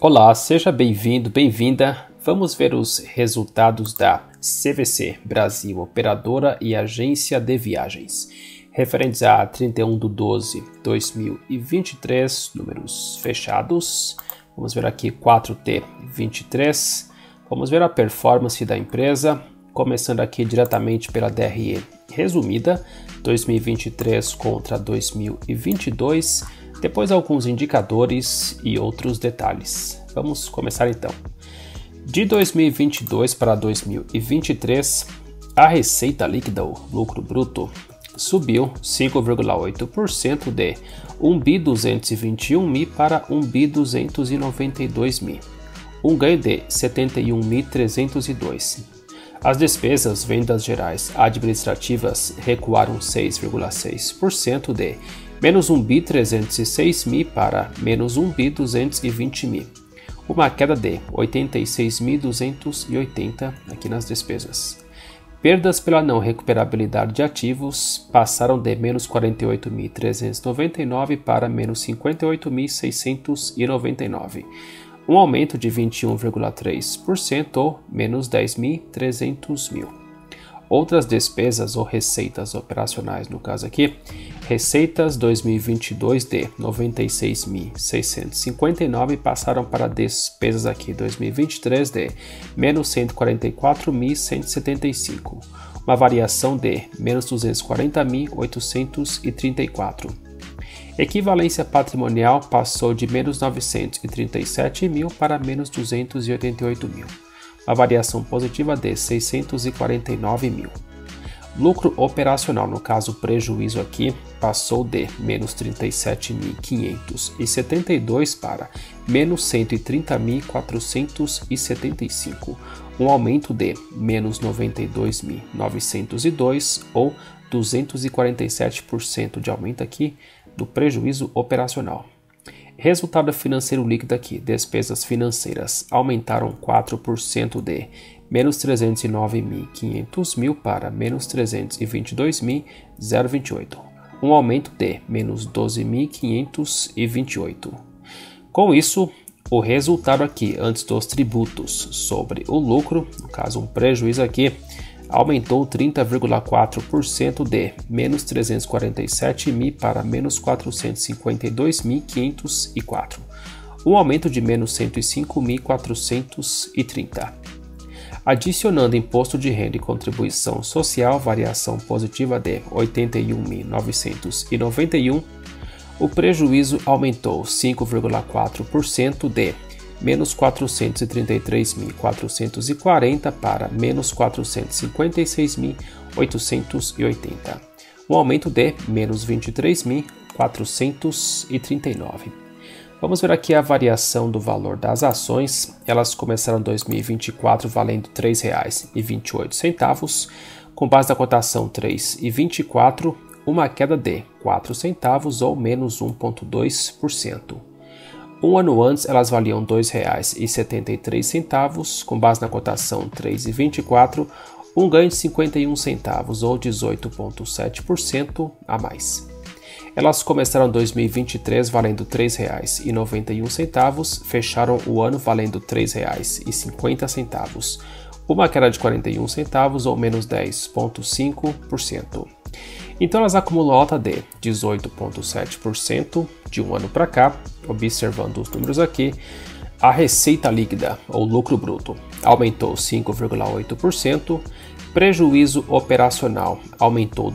Olá, seja bem-vindo, bem-vinda. Vamos ver os resultados da CVC Brasil, operadora e agência de viagens, referentes a 31/12/2023, números fechados. Vamos ver aqui 4T23. Vamos ver a performance da empresa, começando aqui diretamente pela DRE resumida, 2023 contra 2022. Depois alguns indicadores e outros detalhes. Vamos começar então. De 2022 para 2023, a receita líquida, o lucro bruto, subiu 5,8% de 1.221.000 para 1.292.000, um ganho de 71.302. As despesas, vendas gerais administrativas recuaram 6,6% de menos 1.306.000 para menos 1.220.000, uma queda de 86.280 aqui nas despesas. Perdas pela não recuperabilidade de ativos passaram de menos 48.399 para menos 58.699, um aumento de 21,3% ou menos 10.300.000. Outras despesas ou receitas operacionais, no caso aqui, receitas 2022 de 96.659 passaram para despesas aqui 2023 de menos 144.175, uma variação de menos 240.834. Equivalência patrimonial passou de menos 937.000 para menos 288.000. Uma variação positiva de 649.000. Lucro operacional, no caso prejuízo aqui, passou de menos 37.572 para menos 130.475, um aumento de menos 92.902 ou 247% de aumento aqui do prejuízo operacional. Resultado financeiro líquido aqui, despesas financeiras aumentaram 4% de menos 309.500.000 para menos 322.028, um aumento de menos 12.528. Com isso, o resultado aqui antes dos tributos sobre o lucro, no caso um prejuízo aqui, aumentou 30,4% de menos 347.000 para menos 452.504, um aumento de menos 105.430. Adicionando imposto de renda e contribuição social, variação positiva de 81.991, o prejuízo aumentou 5,4% de menos 433.440 para menos 456.880, um aumento de menos 23.439. Vamos ver aqui a variação do valor das ações. Elas começaram em 2024 valendo R$ 3,28, com base na cotação 3,24, uma queda de 4 centavos ou menos 1,2%. Um ano antes, elas valiam R$ 2,73, com base na cotação 3,24, um ganho de 51 centavos ou 18,7% a mais. Elas começaram em 2023 valendo R$ 3,91, fecharam o ano valendo R$ 3,50, uma queda de 41 centavos ou menos 10,5%. Então elas acumulam alta de 18,7% de um ano para cá. Observando os números aqui, a receita líquida, ou lucro bruto, aumentou 5,8%, prejuízo operacional aumentou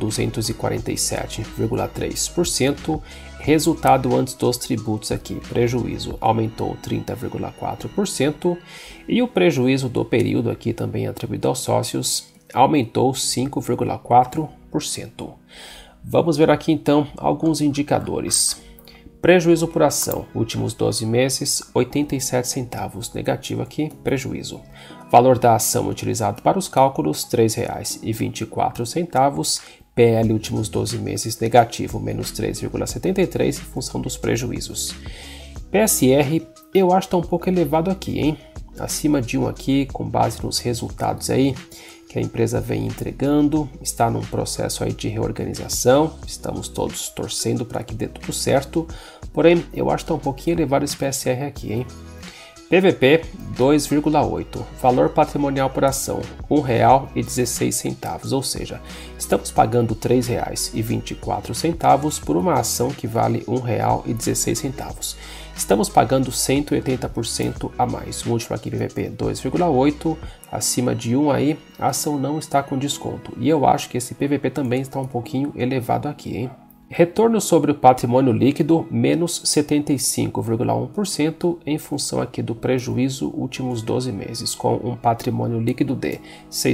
247,3%, resultado antes dos tributos aqui, prejuízo aumentou 30,4% e o prejuízo do período aqui também atribuído aos sócios aumentou 5,4%. Vamos ver aqui então alguns indicadores. Prejuízo por ação, últimos 12 meses, 87 centavos, negativo aqui, prejuízo. Valor da ação utilizado para os cálculos, R$ 3,24, PL últimos 12 meses, negativo, menos 3,73 em função dos prejuízos. PSR, eu acho que está um pouco elevado aqui, hein? Acima de 1 aqui, com base nos resultados aí que a empresa vem entregando, está num processo aí de reorganização, estamos todos torcendo para que dê tudo certo, porém eu acho que está um pouquinho elevado esse PSR aqui, hein? PVP 2,8, valor patrimonial por ação R$ 1,16, ou seja, estamos pagando R$ 3,24 por uma ação que vale R$ 1,16. Estamos pagando 180% a mais. Múltiplo aqui PVP 2,8, acima de 1 aí, a ação não está com desconto. E eu acho que esse PVP também está um pouquinho elevado aqui, hein? Retorno sobre o patrimônio líquido, menos 75,1% em função aqui do prejuízo últimos 12 meses, com um patrimônio líquido de R$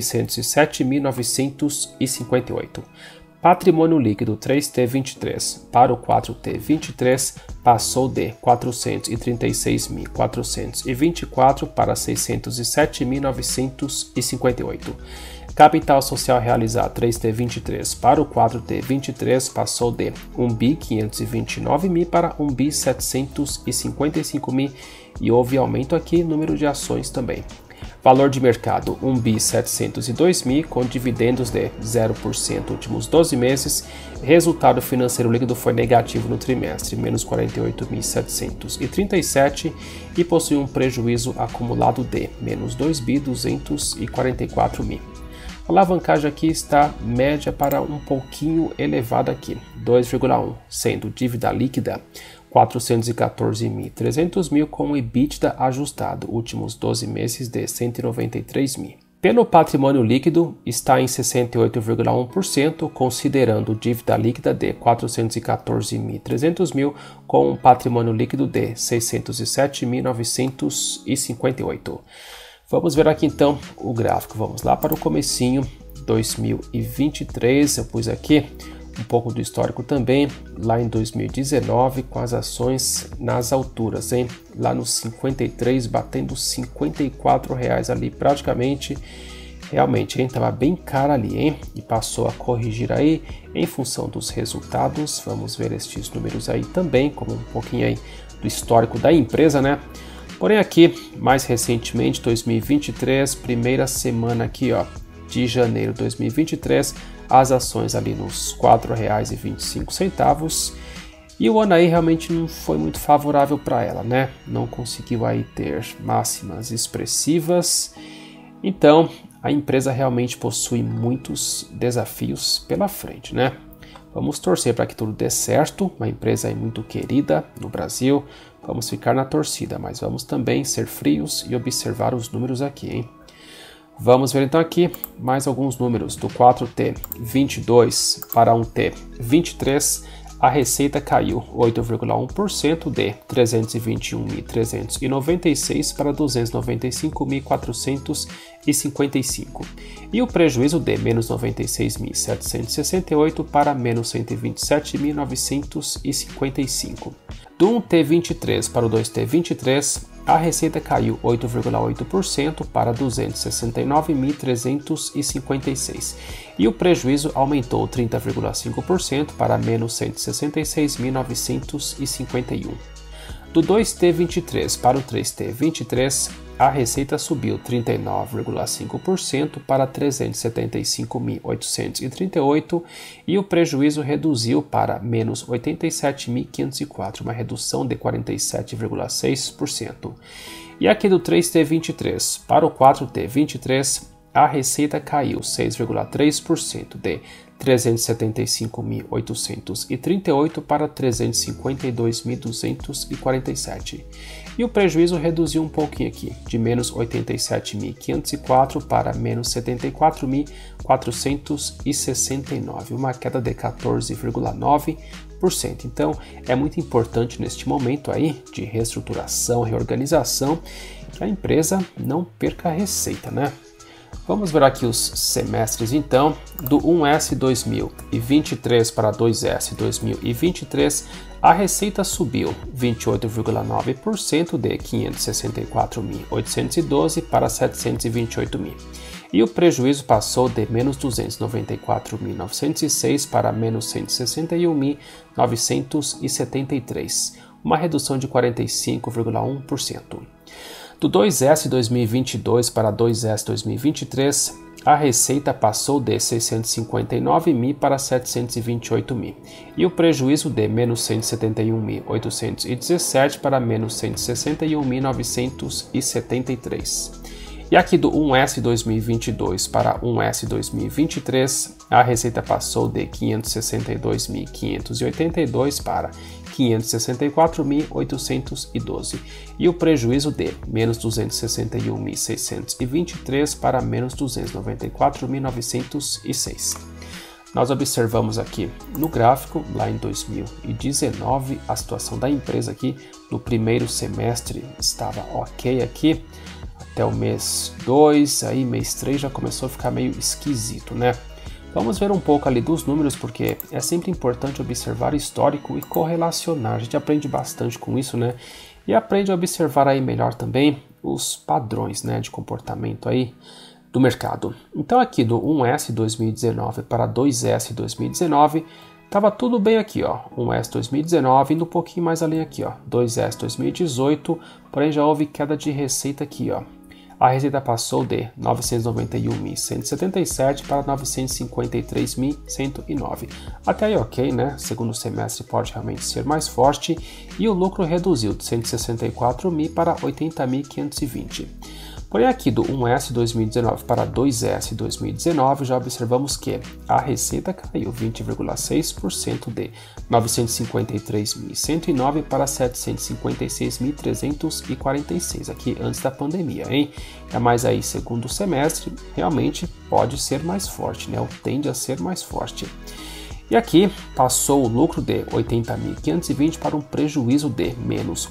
607.958. Patrimônio líquido 3T23 para o 4T23 passou de 436.424 para 607.958. Capital social realizado 3T23 para o 4T23 passou de 1.529.000 para 1.755.000 e houve aumento aqui no número de ações também. Valor de mercado 1.702.000 com dividendos de 0% últimos 12 meses. Resultado financeiro líquido foi negativo no trimestre, menos 48.737 e possui um prejuízo acumulado de menos 2.244.000. A alavancagem aqui está média para um pouquinho elevada aqui, 2,1, sendo dívida líquida 414.300.000 com EBITDA ajustado, últimos 12 meses de 193.000. Pelo patrimônio líquido está em 68,1%, considerando dívida líquida de 414.300.000 com um patrimônio líquido de 607.958. Vamos ver aqui então o gráfico, vamos lá para o comecinho, 2023, eu pus aqui um pouco do histórico também, lá em 2019 com as ações nas alturas, hein? Lá nos 53, batendo R$ 54 ali praticamente, realmente, hein? Tava bem cara ali, hein? E passou a corrigir aí em função dos resultados, vamos ver estes números aí também, como um pouquinho aí do histórico da empresa, né? Porém aqui, mais recentemente, 2023, primeira semana aqui, ó, de janeiro de 2023, as ações ali nos R$ 4,25 e o ano aí realmente não foi muito favorável para ela, né? Não conseguiu aí ter máximas expressivas, então a empresa realmente possui muitos desafios pela frente, né? Vamos torcer para que tudo dê certo, uma empresa aí muito querida no Brasil, vamos ficar na torcida, mas vamos também ser frios e observar os números aqui, hein? Vamos ver então aqui mais alguns números do 4T22 para 1T23, a receita caiu 8,1% de 321.396 para 295.455 e o prejuízo de menos 96.768 para menos 127.955. Do 1T23 para o 2T23, a receita caiu 8,8% para 269.356 e o prejuízo aumentou 30,5% para menos 166.951. Do 2T23 para o 3T23, a receita subiu 39,5% para 375.838 e o prejuízo reduziu para menos 87.504, uma redução de 47,6%. E aqui do 3T23 para o 4T23, a receita caiu 6,3% de 375.838 para 352.247. E o prejuízo reduziu um pouquinho aqui, de menos 87.504 para menos 74.469, uma queda de 14,9%. Então, é muito importante neste momento aí de reestruturação, reorganização, que a empresa não perca a receita, né? Vamos ver aqui os semestres então, do 1S 2023 para 2S 2023, a receita subiu 28,9% de 564.812 para 728.000 e o prejuízo passou de menos 294.906 para menos 161.973, uma redução de 45,1%. Do 2S 2022 para 2S 2023, a receita passou de 659.000 para 728.000 e o prejuízo de menos 171.817 para menos 161.973. E aqui do 1S 2022 para 1S 2023, a receita passou de 562.582 para 564.812 e o prejuízo de menos 261.623 para menos 294.906. Nós observamos aqui no gráfico, lá em 2019, a situação da empresa aqui no primeiro semestre estava ok aqui, até o mês 2, aí mês 3 já começou a ficar meio esquisito, né? Vamos ver um pouco ali dos números, porque é sempre importante observar histórico e correlacionar. A gente aprende bastante com isso, né? E aprende a observar aí melhor também os padrões, né, de comportamento aí do mercado. Então aqui do 1S 2019 para 2S 2019, tava tudo bem aqui, ó. 1S 2019 indo um pouquinho mais além aqui, ó. 2S 2018, porém já houve queda de receita aqui, ó. A receita passou de 991.177 para 953.109. Até aí ok, né? Segundo semestre pode realmente ser mais forte e o lucro reduziu de 164.000 para 80.520. Porém aqui do 1S 2019 para 2S 2019 já observamos que a receita caiu 20,6% de 953.109 para 756.346 aqui antes da pandemia, hein? Mas aí segundo semestre realmente pode ser mais forte, né? Ou tende a ser mais forte. E aqui passou o lucro de 80.520 para um prejuízo de menos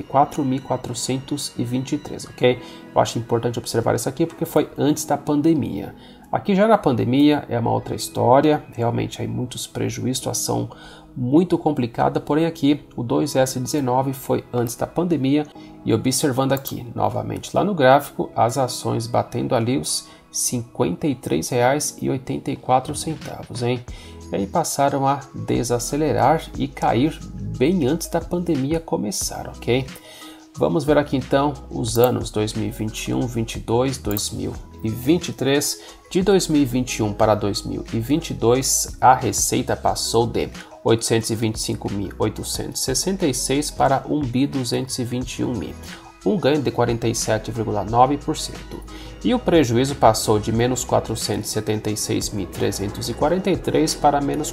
84.423, ok? Eu acho importante observar isso aqui porque foi antes da pandemia. Aqui já na pandemia é uma outra história, realmente aí muitos prejuízos, situação muito complicada, porém aqui o 2S19 foi antes da pandemia e observando aqui novamente lá no gráfico as ações batendo ali os R$ 53,84, hein? E aí passaram a desacelerar e cair bem antes da pandemia começar, ok? Vamos ver aqui então os anos 2021, 2022, 2023. De 2021 para 2022, a receita passou de 825.866 para 1.221.000, um ganho de 47,9%. E o prejuízo passou de menos 476.343 para menos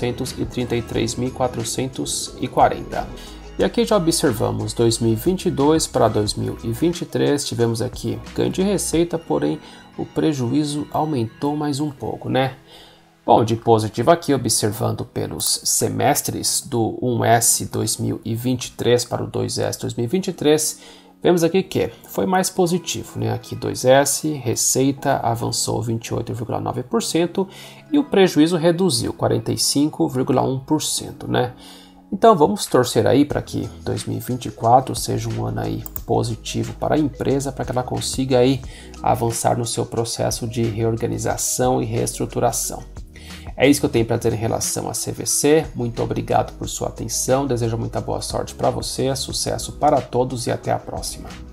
433.440. E aqui já observamos 2022 para 2023, tivemos aqui ganho de receita, porém o prejuízo aumentou mais um pouco, né? Bom, de positivo aqui, observando pelos semestres do 1S 2023 para o 2S 2023, vemos aqui que foi mais positivo, né? Aqui 2S, receita avançou 28,9% e o prejuízo reduziu 45,1%, né? Então vamos torcer aí para que 2024 seja um ano aí positivo para a empresa, para que ela consiga aí avançar no seu processo de reorganização e reestruturação. É isso que eu tenho para dizer em relação a CVC. Muito obrigado por sua atenção, desejo muita boa sorte para você, sucesso para todos e até a próxima.